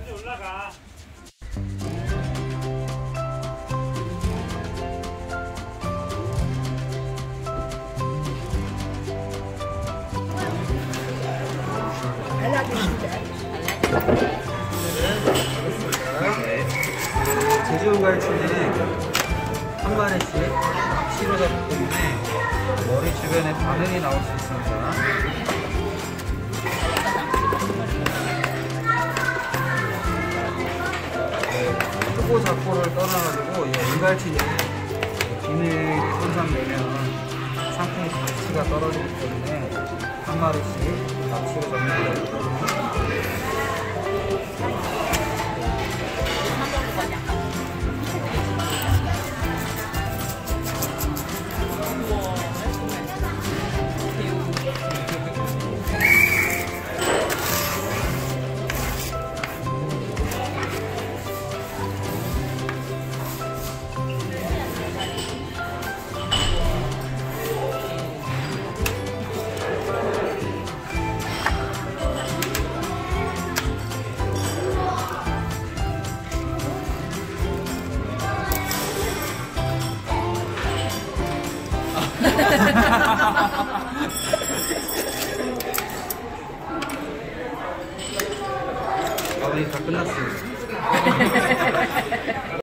올라가. 제주갈치는 한 마리씩 낚시로 잡기 때문에 머리 주변에 바늘이 나올 수 있습니다. 크고 작고를 떠나가지고 은갈치는 비늘이 손상되면 상품의 가치가 떨어지기 때문에 한 마리씩 낚시로 잡는 거예요.